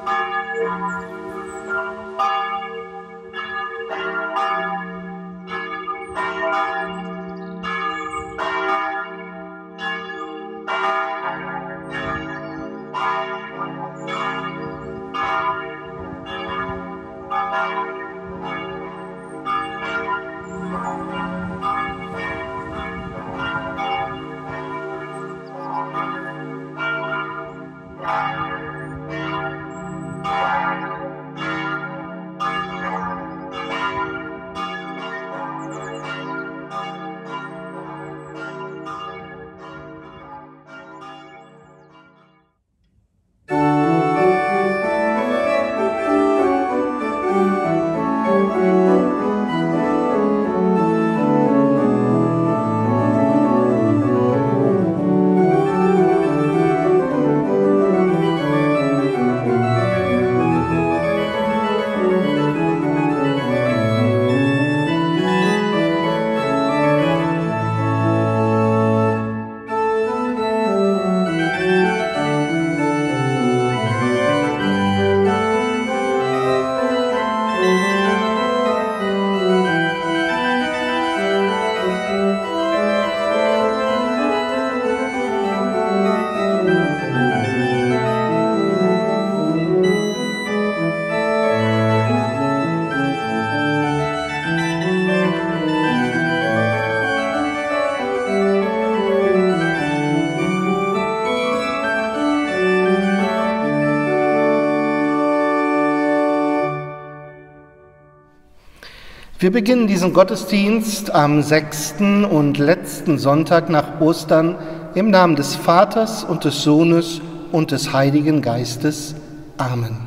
Wir beginnen diesen Gottesdienst am 6. und letzten Sonntag nach Ostern im Namen des Vaters und des Sohnes und des Heiligen Geistes. Amen.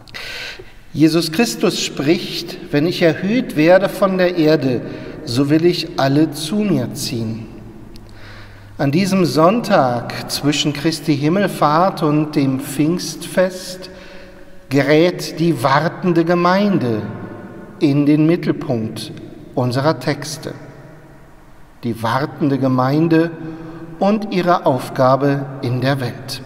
Jesus Christus spricht: Wenn ich erhöht werde von der Erde, so will ich alle zu mir ziehen. An diesem Sonntag zwischen Christi Himmelfahrt und dem Pfingstfest gerät die wartende Gemeinde in den Mittelpunkt unserer Texte. Die wartende Gemeinde und ihre Aufgabe in der Welt.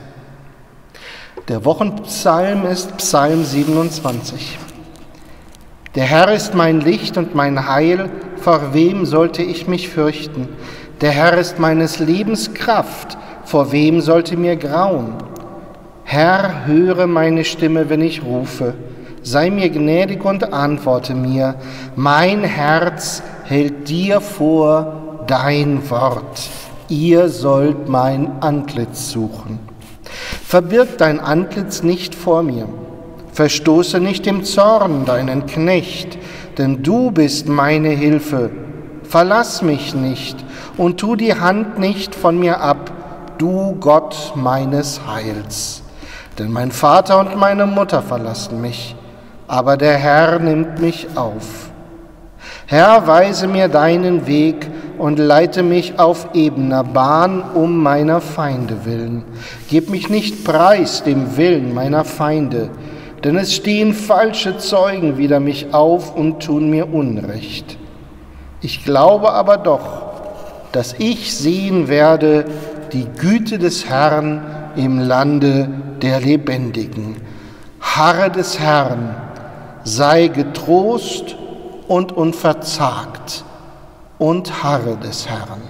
Der Wochenpsalm ist Psalm 27. Der Herr ist mein Licht und mein Heil, vor wem sollte ich mich fürchten? Der Herr ist meines Lebens Kraft, vor wem sollte mir grauen? Herr, höre meine Stimme, wenn ich rufe. Sei mir gnädig und antworte mir. Mein Herz hält dir vor dein Wort. Ihr sollt mein Antlitz suchen. Verbirg dein Antlitz nicht vor mir. Verstoße nicht im Zorn deinen Knecht, denn du bist meine Hilfe. Verlass mich nicht und tu die Hand nicht von mir ab, du Gott meines Heils. Denn mein Vater und meine Mutter verlassen mich, aber der Herr nimmt mich auf. Herr, weise mir deinen Weg und leite mich auf ebener Bahn um meiner Feinde willen. Gib mich nicht preis dem Willen meiner Feinde, denn es stehen falsche Zeugen wider mich auf und tun mir Unrecht. Ich glaube aber doch, dass ich sehen werde die Güte des Herrn im Lande der Lebendigen. Harre des Herrn, sei getrost und unverzagt und harre des Herrn.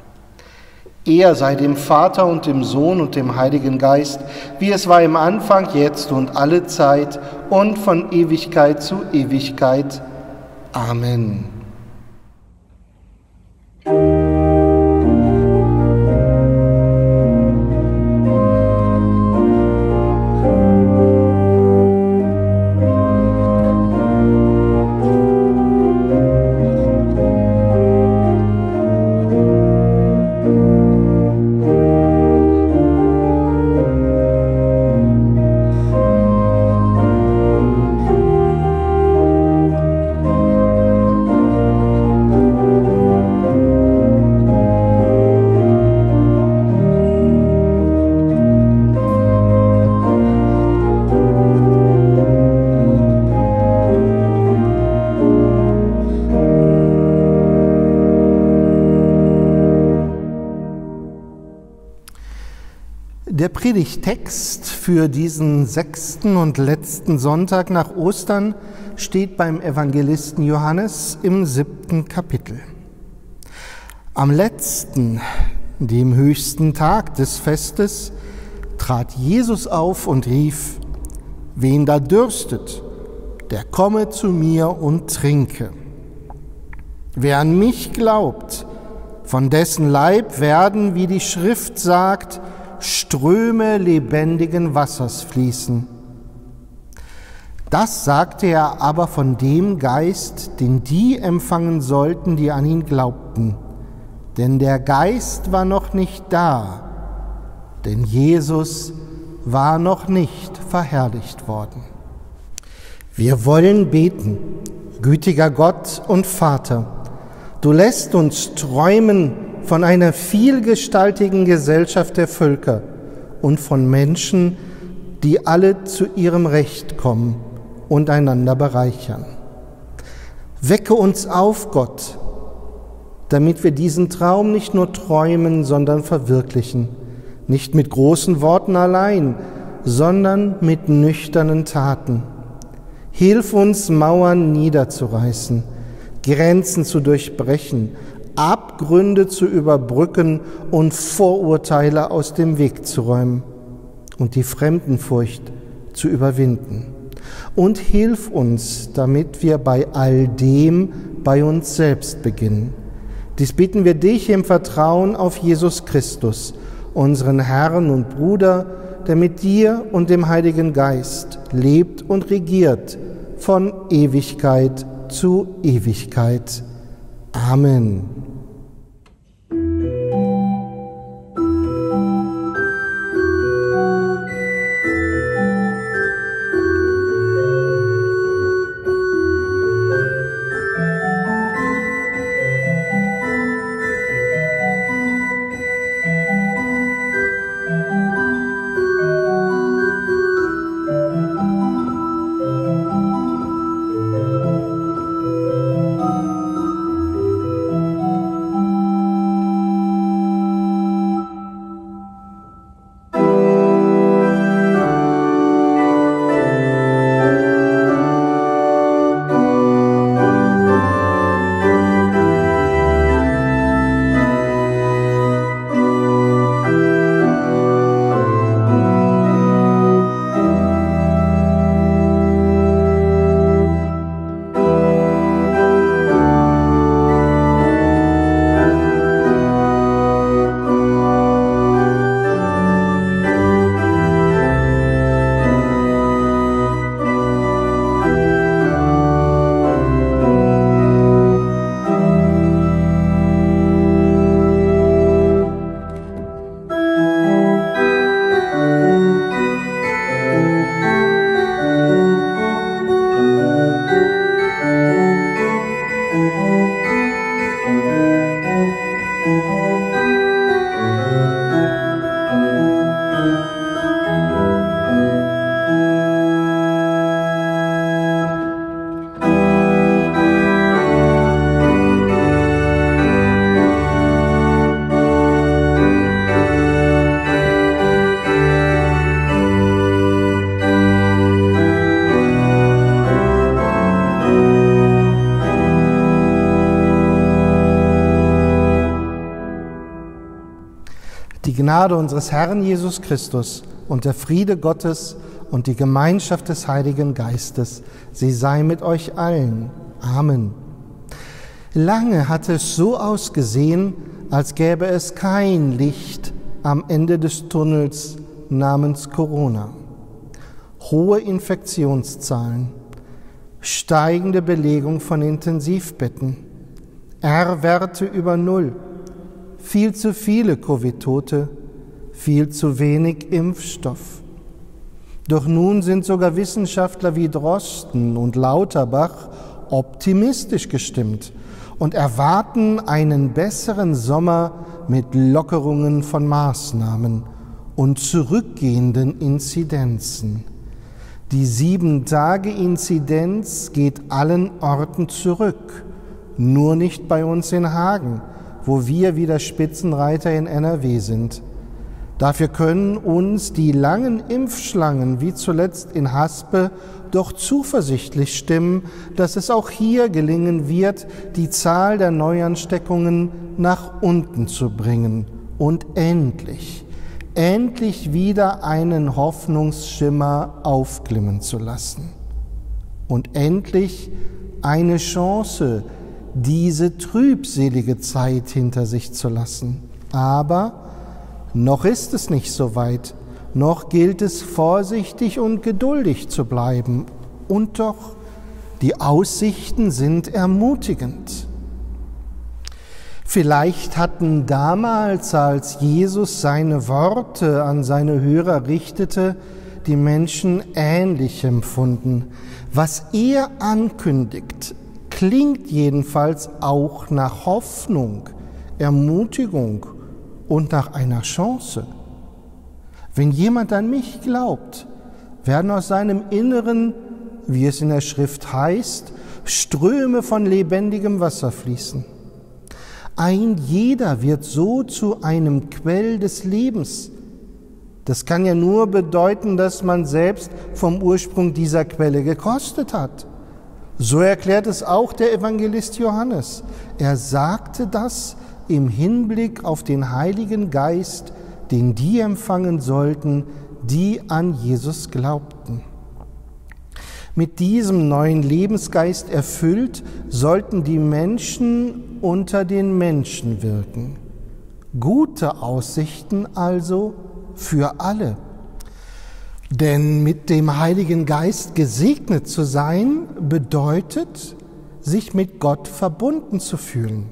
Er sei dem Vater und dem Sohn und dem Heiligen Geist, wie es war im Anfang, jetzt und alle Zeit und von Ewigkeit zu Ewigkeit. Amen. Der Predigttext für diesen 6. und letzten Sonntag nach Ostern steht beim Evangelisten Johannes im 7. Kapitel. Am letzten, dem höchsten Tag des Festes, trat Jesus auf und rief: Wen da dürstet, der komme zu mir und trinke. Wer an mich glaubt, von dessen Leib werden, wie die Schrift sagt, Ströme lebendigen Wassers fließen. Das sagte er aber von dem Geist, den die empfangen sollten, die an ihn glaubten. Denn der Geist war noch nicht da, denn Jesus war noch nicht verherrlicht worden. Wir wollen beten. Gütiger Gott und Vater, du lässt uns träumen von einer vielgestaltigen Gesellschaft der Völker und von Menschen, die alle zu ihrem Recht kommen und einander bereichern. Wecke uns auf, Gott, damit wir diesen Traum nicht nur träumen, sondern verwirklichen, nicht mit großen Worten allein, sondern mit nüchternen Taten. Hilf uns, Mauern niederzureißen, Grenzen zu durchbrechen, Abgründe zu überbrücken und Vorurteile aus dem Weg zu räumen und die Fremdenfurcht zu überwinden. Und hilf uns, damit wir bei all dem bei uns selbst beginnen. Dies bitten wir dich im Vertrauen auf Jesus Christus, unseren Herrn und Bruder, der mit dir und dem Heiligen Geist lebt und regiert von Ewigkeit zu Ewigkeit. Amen. Die Gnade unseres Herrn Jesus Christus und der Friede Gottes und die Gemeinschaft des Heiligen Geistes, sie sei mit euch allen. Amen. Lange hatte es so ausgesehen, als gäbe es kein Licht am Ende des Tunnels namens Corona. Hohe Infektionszahlen, steigende Belegung von Intensivbetten, R-Werte über 0, viel zu viele Covid-Tote, viel zu wenig Impfstoff. Doch nun sind sogar Wissenschaftler wie Drosten und Lauterbach optimistisch gestimmt und erwarten einen besseren Sommer mit Lockerungen von Maßnahmen und zurückgehenden Inzidenzen. Die 7-Tage-Inzidenz geht allen Orten zurück, nur nicht bei uns in Hagen, wo wir wieder Spitzenreiter in NRW sind. Dafür können uns die langen Impfschlangen, wie zuletzt in Haspe, doch zuversichtlich stimmen, dass es auch hier gelingen wird, die Zahl der Neuansteckungen nach unten zu bringen und endlich wieder einen Hoffnungsschimmer aufglimmen zu lassen und endlich eine Chance, diese trübselige Zeit hinter sich zu lassen. Aber noch ist es nicht so weit, noch gilt es vorsichtig und geduldig zu bleiben. Und doch, die Aussichten sind ermutigend. Vielleicht hatten damals, als Jesus seine Worte an seine Hörer richtete, die Menschen ähnlich empfunden. Was er ankündigt, klingt jedenfalls auch nach Hoffnung, Ermutigung und nach einer Chance. Wenn jemand an mich glaubt, werden aus seinem Inneren, wie es in der Schrift heißt, Ströme von lebendigem Wasser fließen. Ein jeder wird so zu einem Quell des Lebens. Das kann ja nur bedeuten, dass man selbst vom Ursprung dieser Quelle gekostet hat. So erklärt es auch der Evangelist Johannes. Er sagte das im Hinblick auf den Heiligen Geist, den die empfangen sollten, die an Jesus glaubten. Mit diesem neuen Lebensgeist erfüllt, sollten die Menschen unter den Menschen wirken. Gute Aussichten also für alle. Denn mit dem Heiligen Geist gesegnet zu sein, bedeutet, sich mit Gott verbunden zu fühlen.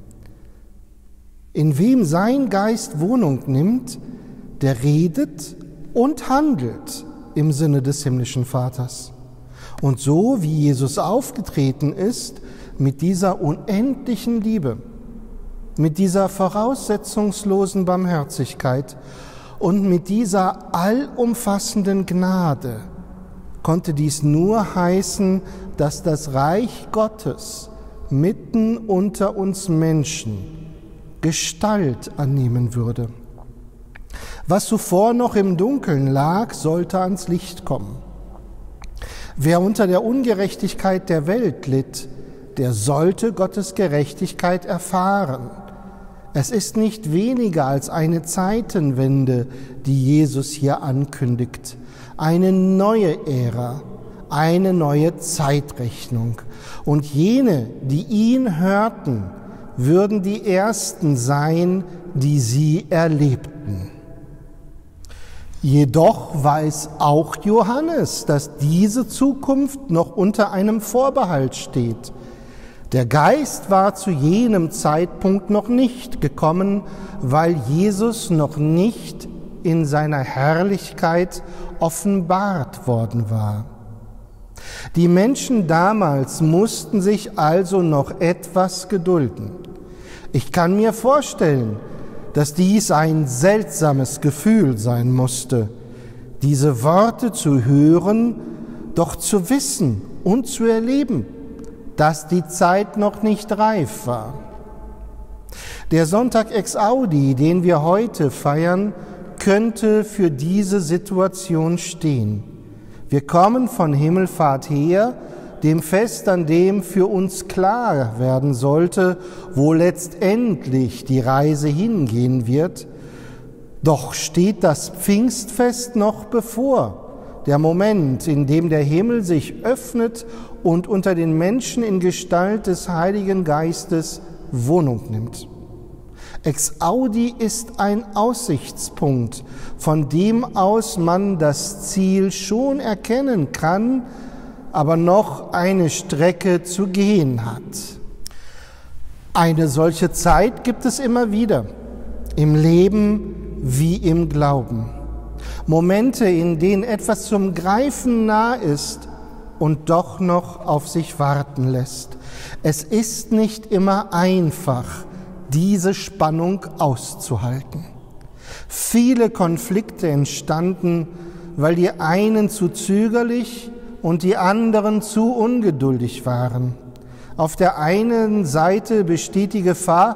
In wem sein Geist Wohnung nimmt, der redet und handelt im Sinne des himmlischen Vaters. Und so wie Jesus aufgetreten ist, mit dieser unendlichen Liebe, mit dieser voraussetzungslosen Barmherzigkeit und mit dieser allumfassenden Gnade, konnte dies nur heißen, dass das Reich Gottes mitten unter uns Menschen Gestalt annehmen würde. Was zuvor noch im Dunkeln lag, sollte ans Licht kommen. Wer unter der Ungerechtigkeit der Welt litt, der sollte Gottes Gerechtigkeit erfahren. Es ist nicht weniger als eine Zeitenwende, die Jesus hier ankündigt. Eine neue Ära, eine neue Zeitrechnung. Und jene, die ihn hörten, würden die Ersten sein, die sie erlebten. Jedoch weiß auch Johannes, dass diese Zukunft noch unter einem Vorbehalt steht. Der Geist war zu jenem Zeitpunkt noch nicht gekommen, weil Jesus noch nicht in seiner Herrlichkeit offenbart worden war. Die Menschen damals mussten sich also noch etwas gedulden. Ich kann mir vorstellen, dass dies ein seltsames Gefühl sein musste, diese Worte zu hören, doch zu wissen und zu erleben, dass die Zeit noch nicht reif war. Der Sonntag ex Audi, den wir heute feiern, könnte für diese Situation stehen. Wir kommen von Himmelfahrt her, dem Fest, an dem für uns klar werden sollte, wo letztendlich die Reise hingehen wird. Doch steht das Pfingstfest noch bevor, der Moment, in dem der Himmel sich öffnet und unter den Menschen in Gestalt des Heiligen Geistes Wohnung nimmt. Ex Audi ist ein Aussichtspunkt, von dem aus man das Ziel schon erkennen kann, aber noch eine Strecke zu gehen hat. Eine solche Zeit gibt es immer wieder, im Leben wie im Glauben. Momente, in denen etwas zum Greifen nah ist und doch noch auf sich warten lässt. Es ist nicht immer einfach, diese Spannung auszuhalten. Viele Konflikte entstanden, weil die einen zu zögerlich und die anderen zu ungeduldig waren. Auf der einen Seite besteht die Gefahr,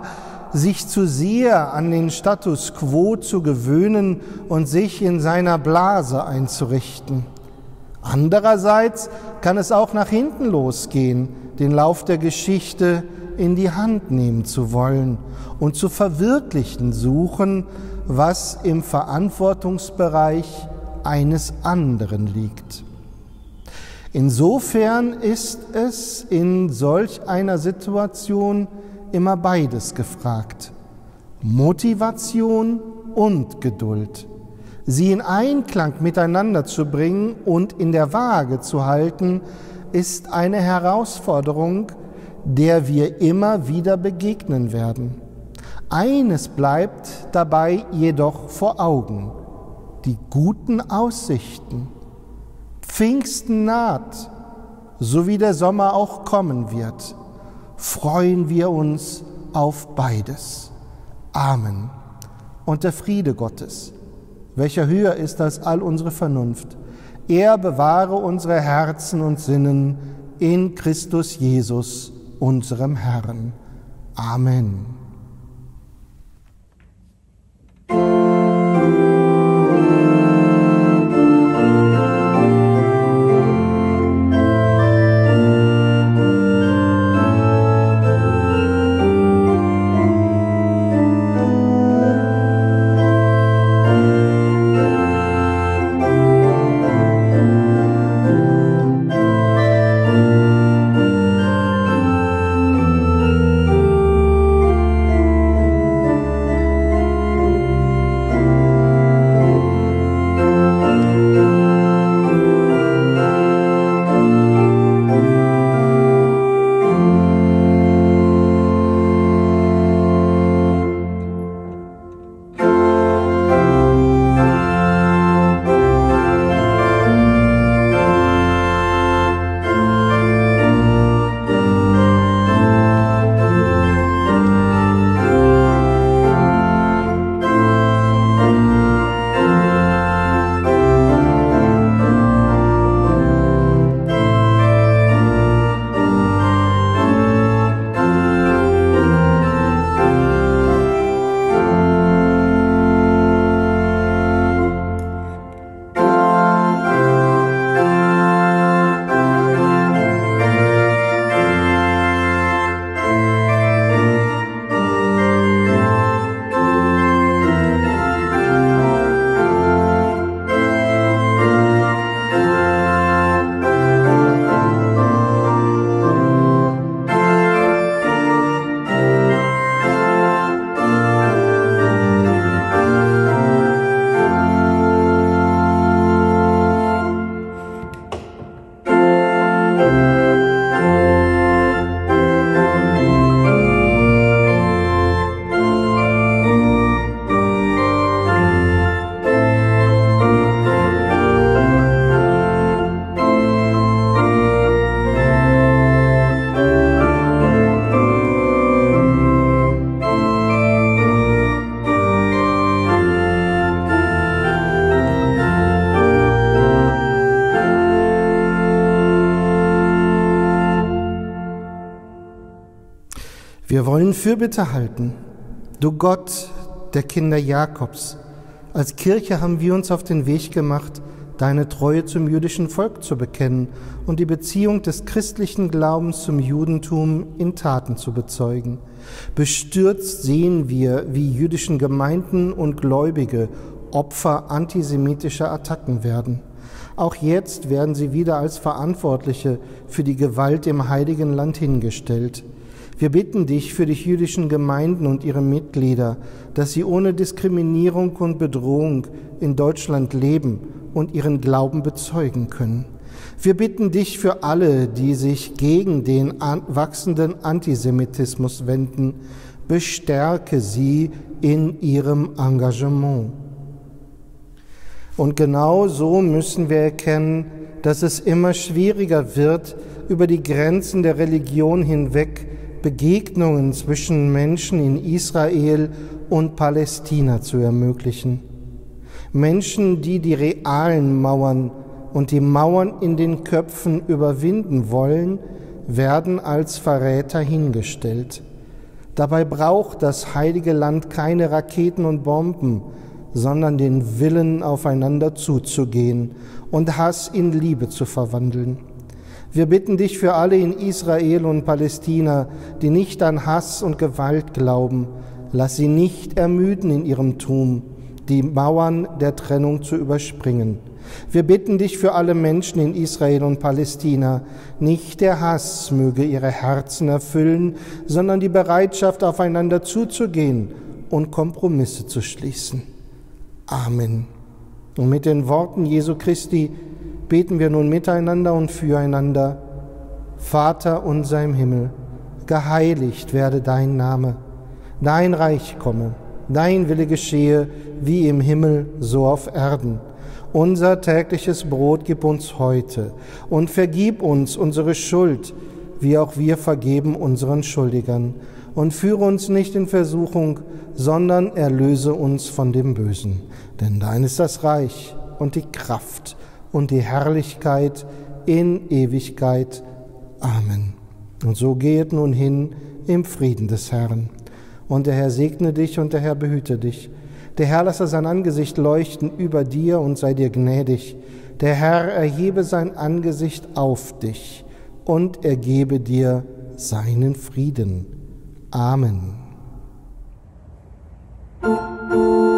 sich zu sehr an den Status quo zu gewöhnen und sich in seiner Blase einzurichten. Andererseits kann es auch nach hinten losgehen, den Lauf der Geschichte in die Hand nehmen zu wollen und zu verwirklichen suchen, was im Verantwortungsbereich eines anderen liegt. Insofern ist es in solch einer Situation immer beides gefragt: Motivation und Geduld. Sie in Einklang miteinander zu bringen und in der Waage zu halten, ist eine Herausforderung, der wir immer wieder begegnen werden. Eines bleibt dabei jedoch vor Augen: die guten Aussichten. Pfingsten naht, so wie der Sommer auch kommen wird. Freuen wir uns auf beides. Amen. Und der Friede Gottes, welcher höher ist als all unsere Vernunft, er bewahre unsere Herzen und Sinnen in Christus Jesus, unserem Herrn. Amen. Wir wollen Fürbitte halten. Du Gott der Kinder Jakobs, als Kirche haben wir uns auf den Weg gemacht, deine Treue zum jüdischen Volk zu bekennen und die Beziehung des christlichen Glaubens zum Judentum in Taten zu bezeugen. Bestürzt sehen wir, wie jüdischen Gemeinden und Gläubige Opfer antisemitischer Attacken werden. Auch jetzt werden sie wieder als Verantwortliche für die Gewalt im Heiligen Land hingestellt. Wir bitten dich für die jüdischen Gemeinden und ihre Mitglieder, dass sie ohne Diskriminierung und Bedrohung in Deutschland leben und ihren Glauben bezeugen können. Wir bitten dich für alle, die sich gegen den wachsenden Antisemitismus wenden, bestärke sie in ihrem Engagement. Und genau so müssen wir erkennen, dass es immer schwieriger wird, über die Grenzen der Religion hinweg Begegnungen zwischen Menschen in Israel und Palästina zu ermöglichen. Menschen, die die realen Mauern und die Mauern in den Köpfen überwinden wollen, werden als Verräter hingestellt. Dabei braucht das heilige Land keine Raketen und Bomben, sondern den Willen, aufeinander zuzugehen und Hass in Liebe zu verwandeln. Wir bitten dich für alle in Israel und Palästina, die nicht an Hass und Gewalt glauben. Lass sie nicht ermüden in ihrem Tun, die Mauern der Trennung zu überspringen. Wir bitten dich für alle Menschen in Israel und Palästina. Nicht der Hass möge ihre Herzen erfüllen, sondern die Bereitschaft, aufeinander zuzugehen und Kompromisse zu schließen. Amen. Und mit den Worten Jesu Christi beten wir nun miteinander und füreinander. Vater unser im Himmel, geheiligt werde dein Name. Dein Reich komme, dein Wille geschehe, wie im Himmel, so auf Erden. Unser tägliches Brot gib uns heute und vergib uns unsere Schuld, wie auch wir vergeben unseren Schuldigern. Und führe uns nicht in Versuchung, sondern erlöse uns von dem Bösen. Denn dein ist das Reich und die Kraft und die Herrlichkeit in Ewigkeit. Amen. Und so gehet nun hin im Frieden des Herrn. Und der Herr segne dich und der Herr behüte dich. Der Herr lasse sein Angesicht leuchten über dir und sei dir gnädig. Der Herr erhebe sein Angesicht auf dich und ergebe dir seinen Frieden. Amen.